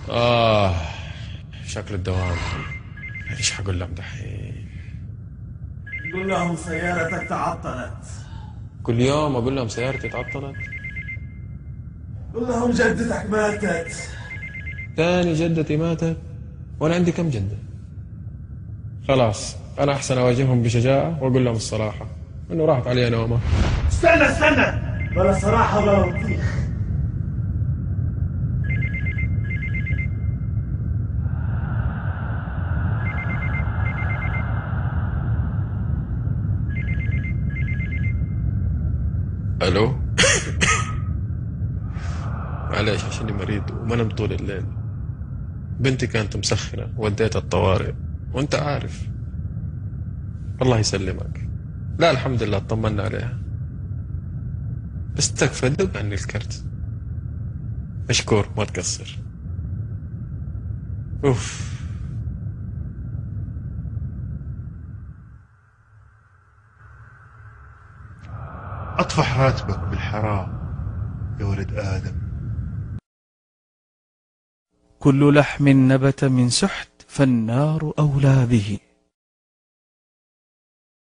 آه، شكل الدوام. ايش حقول لهم دحين؟ قل لهم سيارتك تعطلت. كل يوم اقول لهم سيارتي تعطلت؟ قل لهم جدتك ماتت. تاني جدتي ماتت؟ وانا عندي كم جدة؟ خلاص، انا احسن اواجههم بشجاعة واقول لهم الصراحة انه راحت علي نومة. استنى، بلا صراحة بلا بطيخ. الو. معليش عشاني مريض وما نمت طول الليل. بنتي كانت مسخنة وديتها الطوارئ، وانت عارف. الله يسلمك. لا الحمد لله اطمنا عليها. بس تكفى دق عني الكرت. مشكور، ما تقصر. اوف. اطفح راتبك بالحرام يا ولد آدم. كل لحم نبت من سحت فالنار أولى به.